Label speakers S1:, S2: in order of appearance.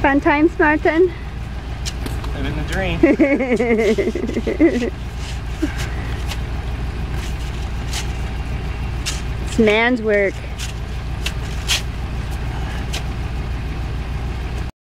S1: Fun times, Martin?
S2: Living the dream.
S1: It's man's work.